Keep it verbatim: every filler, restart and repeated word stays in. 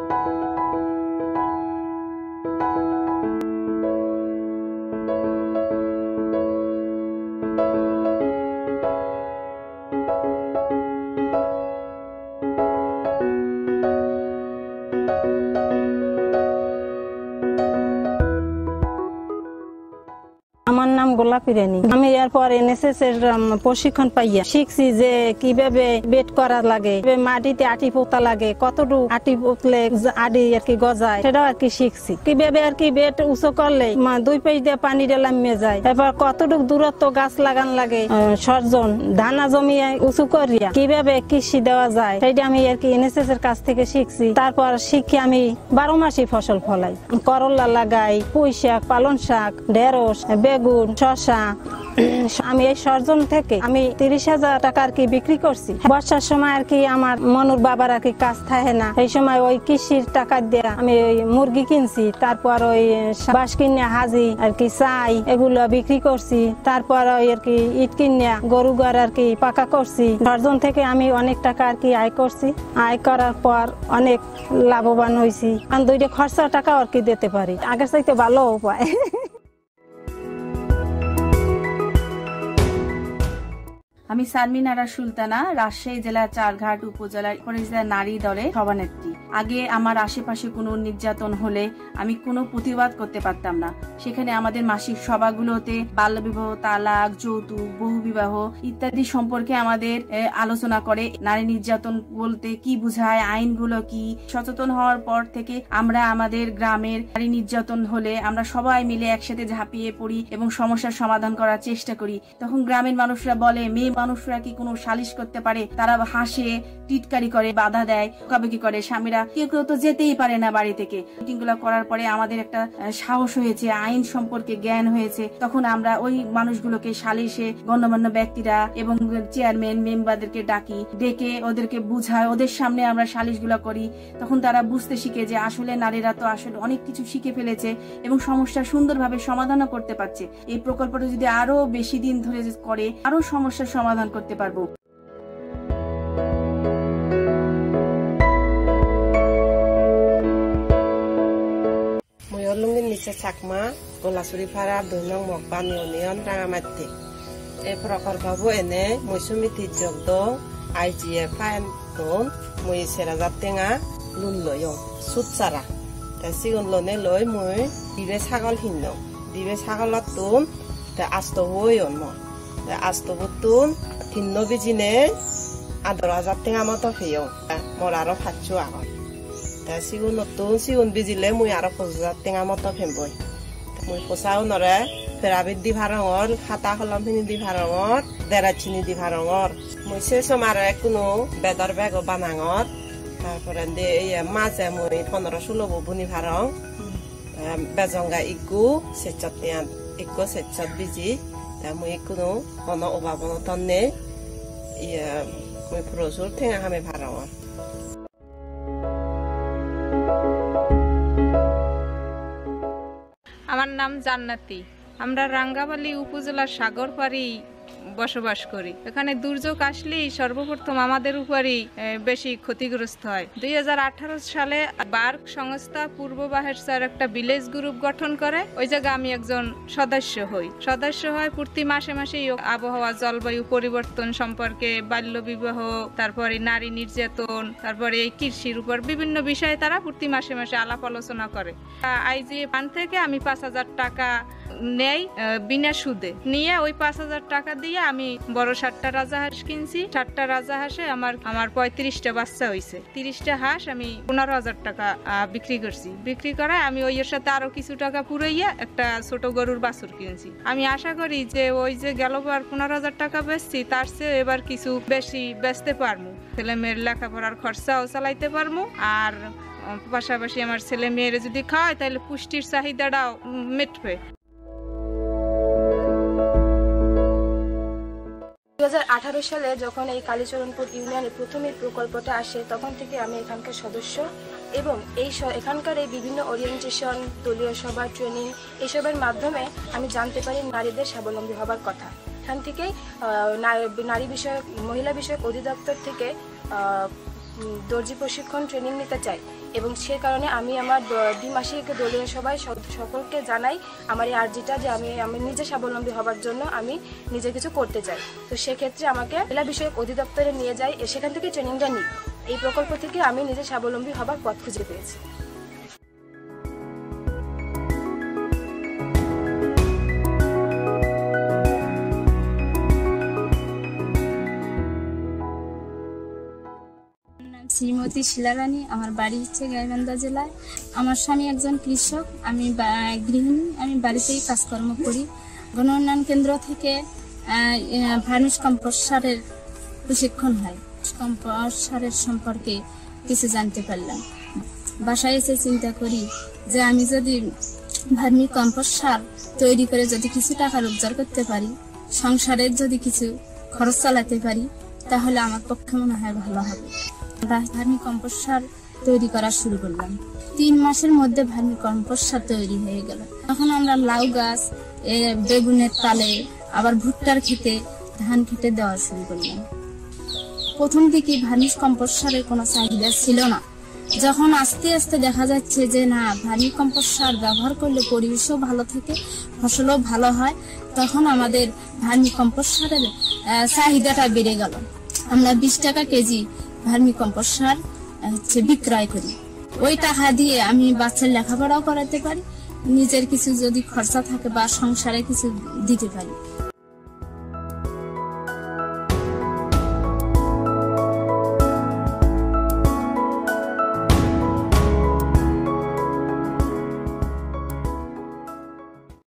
আমার নাম গোলাপী রানী। আমি এরপর এনএসএস এর প্রশিক্ষণ পাইয়া শিখছি যে কিভাবে বেড করা লাগে, মাটিতে আটি পোতা লাগে, কতটুকু আটি পুতলে আটি আর কি গজায় সেটাও আর কি শিখছি। কিভাবে আর কি বেড উঁচু করলে দুই পেজ দিয়ে পানি নামিয়ে যায়, এরপর কতটুকু দূরত্ব গাছ লাগান লাগে, সর্জন ধানা জমিয়ে উঁচু করিয়া কিভাবে কৃষি দেওয়া যায় সেটা আমি আর কি এনএসএস এর কাছ থেকে শিখছি। তারপর শিখে আমি বারো মাসই ফসল ফলাই, করলা লাগাই, পুঁই শাক, পালন শাক, ঢেঁড়স, বেগুন, শসা। আমি এই সর্জন থেকে আমি তিরিশ হাজার টাকা আর কি বিক্রি করছি। বর্ষার সময় আর কি আমার মনুর বাবার আর কি কাজ থাকে না, এই সময় ওই কৃষির টাকা দিয়ে আমি ওই মুরগি কিনছি, তারপর ওই বাঁশ কিনে হাজি আর কি চাই এগুলো বিক্রি করছি, তারপর ওই আর কি ইট কিনে গরু ঘর আর কি পাকা করছি। সর্জন থেকে আমি অনেক টাকা আর কি আয় করছি। আয় করার পর অনেক লাভবান হয়েছি, আমি দুইটা খরচা টাকা আর কি দিতে পারি, আগের চাইতে ভালো উপায়। আমি সারমিনারা সুলতানা, রাজশাহী জেলার চারঘাট উপজেলার পরিচিতা নারী দলে সভানেত্রী। আগে আমার আশেপাশে কোনো নির্যাতন হলে আমি কোনো প্রতিবাদ করতে পারতাম না। সেখানে আমাদের মাসিক সভাগুলোতে বাল্যবিবাহ, তালাক, যৌতুক, বহুবিবাহ ইত্যাদি সম্পর্কে আমাদের আলোচনা করে। নারী নির্যাতন বলতে কি বোঝায়, আইনগুলো কি। সচেতন হওয়ার পর থেকে আমরা আমাদের গ্রামের নারী নির্যাতন হলে আমরা সবাই মিলে একসাথে ঝাঁপিয়ে পড়ি এবং সমস্যার সমাধান করার চেষ্টা করি। তখন গ্রামের মানুষরা বলে মেয়ে মানুষরা কি কোনো সালিশ করতে পারে, তারা হাসে, টিটকারি করে, বাধা দেয়, বকাবকি করে। স্বামীরা কেউ কেউ তো যেতেই পারে না বাড়ি থেকে। মিটিং গুলো করার পরে আমাদের একটা সাহস হয়েছে, আইন সম্পর্কে জ্ঞান হয়েছে। তখন আমরা ওই মানুষগুলোকে সালিশে গণ্যমান্য ব্যক্তিরা এবং চেয়ারম্যান মেম্বারদেরকে ডাকি, ডেকে ওদেরকে বুঝায়, ওদের সামনে আমরা সালিশ গুলো করি। তখন তারা বুঝতে শিখে যে আসলে নারীরা তো আসলে অনেক কিছু শিখে ফেলেছে এবং সমস্যা সুন্দরভাবে সমাধানও করতে পারছে। এই প্রকল্পটা যদি আরো বেশি দিন ধরে করে আরো সমস্যার সমাধান করতে পারবো। ময়ূরলুঙ্গির নিচে চাকমা গোলাচুরি ফাড়া দুই নং মকবান ইউনিয়ন রাঙামাটি। এই প্রকল্পবো এনে মৌসুমী যোগ আই জি এফ ফাইন তুন মুই সেরাজার টেঙা লুন লয় সুদ চারা সিগুন লনে লই মুই দিবে ছাগল হিন্ন দিবে ছাগলত তুন আস্ত হই অন্য আস্ত তুন ভিন্ন বিজিনে আদর হাজার টেঙা মতো ফেয় মোর আরো ফাটছো আগত সিগুন নতুন সিগুন বিজিলে মুই আরো পঁচিশ হাজার টেঙা মতো ফেমবই মুই পোচাও নরে ফেরাবিদ দি ভারঙর খাতা কলম খিনি দি ভারঙর দেরাচিনি দি ভারঙর মুই সে সময় কোনো বেদর বেগ বানাঙর তারপরে এই মাঝে মুই পনেরো ষোলো বুনি ভারং বেজঙ্গা ইগু সেচত ইগু সেচত বিজি মুই কোনো কোনো অভাব তন্নে ইয়ে মুই প্রচুর ঠেঙা হামে ভারঙর। আমার নাম জান্নাতি। আমরা রাঙ্গামালী উপজেলার সাগরপাড়ি বসবাস করি। এখানে দুর্যোগ আসলেই সর্বপ্রথম আমাদের উপরই বেশি ক্ষতিগ্রস্ত হয়। দুই হাজার আঠারো সালে বার্ক সংস্থা পূর্ব বাহেরসার একটা ভিলেজ গ্রুপ গঠন করে। ওই জায়গায় আমি একজন সদস্য হই। সদস্য হয় প্রতি মাসে মাসেই আবহাওয়া, জলবায়ু পরিবর্তন সম্পর্কে, বাল্য বিবাহ, তারপরে নারী নির্যাতন, তারপরে এই কৃষির উপর বিভিন্ন বিষয়ে তারা প্রতি মাসে মাসে আলাপ আলোচনা করে। আইজিএ ফান্ড থেকে আমি পাঁচ হাজার টাকা নেই বিনা সুদে, নিয়ে ওই পাঁচ হাজার টাকা দিয়ে আমি বড় ষাটটা রাজা হাঁস কিনছি। ষাটটা রাজা হাঁসে আমার আমার পঁয়ত্রিশটা বাচ্চা হয়েছে। তিরিশটা হাঁস আমি পনেরো হাজার টাকা বিক্রি করছি। বিক্রি করায় আমি ওই এর সাথে আরো কিছু টাকা পুরাইয়া একটা ছোট গরুর বাছুর কিনছি। আমি আশা করি যে ওই যে গেলবার পনেরো হাজার টাকা বেচছি তার চেয়ে এবার কিছু বেশি বেচতে পারবো, ছেলে মেয়ের লেখাপড়ার খরচাও চালাইতে পারবো, আর পাশাপাশি আমার ছেলে মেয়ের যদি খাওয়ায় তাহলে পুষ্টির চাহিদাটাও মিটবে। দুই হাজার আঠারো সালে যখন এই কালীচরণপুর ইউনিয়নে প্রথম এই প্রকল্পটা আসে তখন থেকে আমি এখানকার সদস্য এবং এই এখানকার এই বিভিন্ন ওরিয়েন্টেশন, দলীয় সভা, ট্রেনিং এসবের মাধ্যমে আমি জানতে পারি নারীদের স্বাবলম্বী হবার কথা। এখান থেকেই নারী বিষয়ক মহিলা বিষয়ক অধিদপ্তর থেকে দর্জি প্রশিক্ষণ ট্রেনিং নিতে চাই এবং সে কারণে আমি আমার দ্বিমাসিক দলীয় সভায় সকলকে জানাই আমার এই আর্জিটা যে আমি আমি নিজে স্বাবলম্বী হবার জন্য আমি নিজে কিছু করতে চাই। তো সেক্ষেত্রে আমাকে জেলা বিষয়ক অধিদপ্তরে নিয়ে যাই, সেখান থেকে ট্রেনিংটা নিই। এই প্রকল্প থেকে আমি নিজে স্বাবলম্বী হবার পথ খুঁজে পেয়েছি। শ্রীমতী শিলারানী, আমার বাড়ি হচ্ছে গাইবান্ধা জেলায়। আমার স্বামী একজন কৃষক, আমি গৃহিণী, আমি বাড়িতেই কাজকর্ম করি। গণ উন্নয়ন কেন্দ্র থেকে ভার্মিস কম্পোস্ট সারের প্রশিক্ষণ হয়। কম্পোস্ট সারের সম্পর্কে কিছু জানতে পারলাম। বাসায় এসে চিন্তা করি যে আমি যদি ভার্মি কম্পোস্ট সার তৈরি করে যদি কিছু টাকা রোজগার করতে পারি, সংসারের যদি কিছু খরচ চালাতে পারি, তাহলে আমার পক্ষে মনে হয় ভালো হবে। ভার্মি কম্পোস্ট সার তৈরি করা শুরু করলাম। তিন মাসের মধ্যে ভার্মি কম্পোস্ট সার তৈরি হয়ে গেল। তখন আমরা লাউ গাছ, বেগুনের তালে, আবার ভুট্টার খেতে, ধান খেতে দেওয়া শুরু করলাম। প্রথম দিকে ভার্মি কম্পোস্ট সারের কোনো চাহিদা ছিল না। যখন আস্তে আস্তে দেখা যাচ্ছে যে না, ভার্মি কম্পোস্ট সার ব্যবহার করলে পরিবেশও ভালো থাকে, ফসলও ভালো হয়, তখন আমাদের ভার্মি কম্পোস্ট সারের চাহিদাটা বেড়ে গেল। আমরা বিশ টাকা কেজি ভার্মি কম্পোস্ট সার হচ্ছে বিক্রয় করি। ওই টাকা দিয়ে আমি বাচ্চার লেখাপড়াও করাতে পারি, নিজের কিছু যদি খরচা থাকে বা সংসারে কিছু দিতে পারি।